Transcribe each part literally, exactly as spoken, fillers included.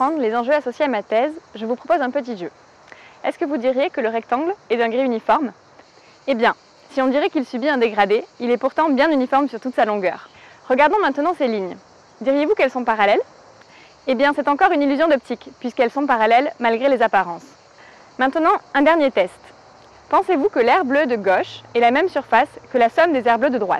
comprendre les enjeux associés à ma thèse, je vous propose un petit jeu. Est-ce que vous diriez que le rectangle est d'un gris uniforme? Eh bien, si on dirait qu'il subit un dégradé, il est pourtant bien uniforme sur toute sa longueur. Regardons maintenant ces lignes. Diriez-vous qu'elles sont parallèles? Eh bien, c'est encore une illusion d'optique, puisqu'elles sont parallèles malgré les apparences. Maintenant, un dernier test. Pensez-vous que l'air bleu de gauche ait la même surface que la somme des airs bleus de droite?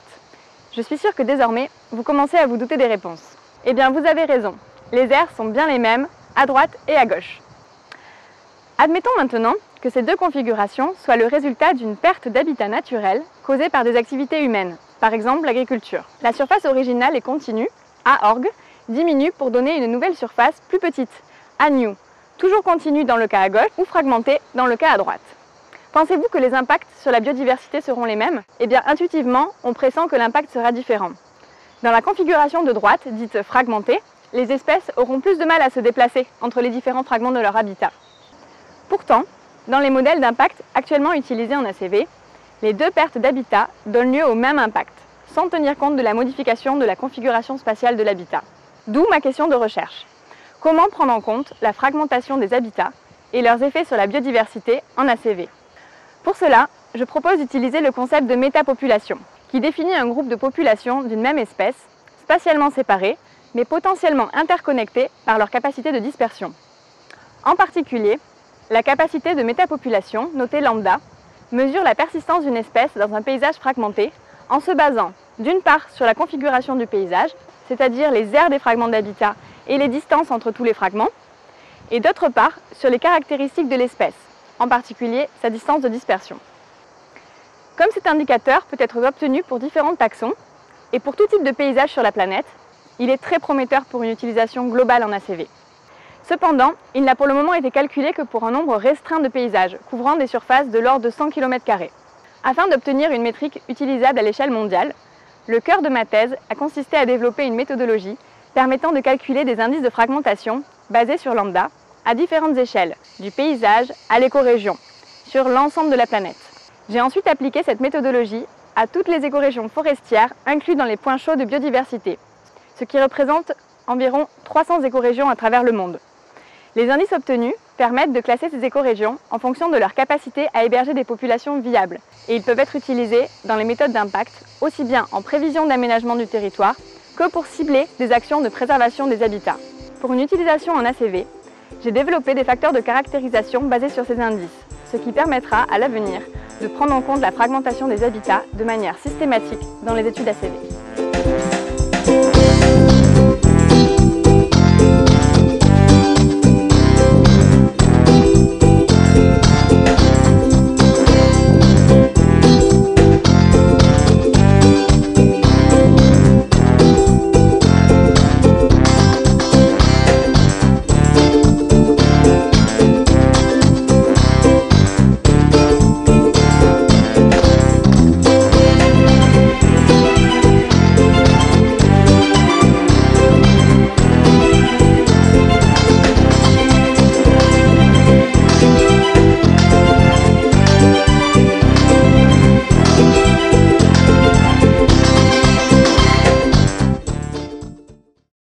Je suis sûre que désormais, vous commencez à vous douter des réponses. Eh bien, vous avez raison. Les airs sont bien les mêmes, à droite et à gauche. Admettons maintenant que ces deux configurations soient le résultat d'une perte d'habitat naturel causée par des activités humaines, par exemple l'agriculture. La surface originale et continue, A org, diminue pour donner une nouvelle surface plus petite, A new, toujours continue dans le cas à gauche ou fragmentée dans le cas à droite. Pensez-vous que les impacts sur la biodiversité seront les mêmes? Eh bien, intuitivement, on pressent que l'impact sera différent. Dans la configuration de droite, dite fragmentée, les espèces auront plus de mal à se déplacer entre les différents fragments de leur habitat. Pourtant, dans les modèles d'impact actuellement utilisés en A C V, les deux pertes d'habitat donnent lieu au même impact, sans tenir compte de la modification de la configuration spatiale de l'habitat. D'où ma question de recherche. Comment prendre en compte la fragmentation des habitats et leurs effets sur la biodiversité en A C V? Pour cela, je propose d'utiliser le concept de métapopulation, qui définit un groupe de populations d'une même espèce, spatialement séparées, mais potentiellement interconnectées par leur capacité de dispersion. En particulier, la capacité de métapopulation, notée lambda, mesure la persistance d'une espèce dans un paysage fragmenté en se basant d'une part sur la configuration du paysage, c'est-à-dire les aires des fragments d'habitat et les distances entre tous les fragments, et d'autre part sur les caractéristiques de l'espèce, en particulier sa distance de dispersion. Comme cet indicateur peut être obtenu pour différents taxons et pour tout type de paysage sur la planète, il est très prometteur pour une utilisation globale en A C V. Cependant, il n'a pour le moment été calculé que pour un nombre restreint de paysages, couvrant des surfaces de l'ordre de cent kilomètres carrés. Afin d'obtenir une métrique utilisable à l'échelle mondiale, le cœur de ma thèse a consisté à développer une méthodologie permettant de calculer des indices de fragmentation basés sur lambda à différentes échelles, du paysage à l'écorégion, sur l'ensemble de la planète. J'ai ensuite appliqué cette méthodologie à toutes les écorégions forestières incluses dans les points chauds de biodiversité, ce qui représente environ trois cents écorégions à travers le monde. Les indices obtenus permettent de classer ces écorégions en fonction de leur capacité à héberger des populations viables, et ils peuvent être utilisés dans les méthodes d'impact, aussi bien en prévision d'aménagement du territoire que pour cibler des actions de préservation des habitats. Pour une utilisation en A C V, j'ai développé des facteurs de caractérisation basés sur ces indices, ce qui permettra à l'avenir de prendre en compte la fragmentation des habitats de manière systématique dans les études A C V.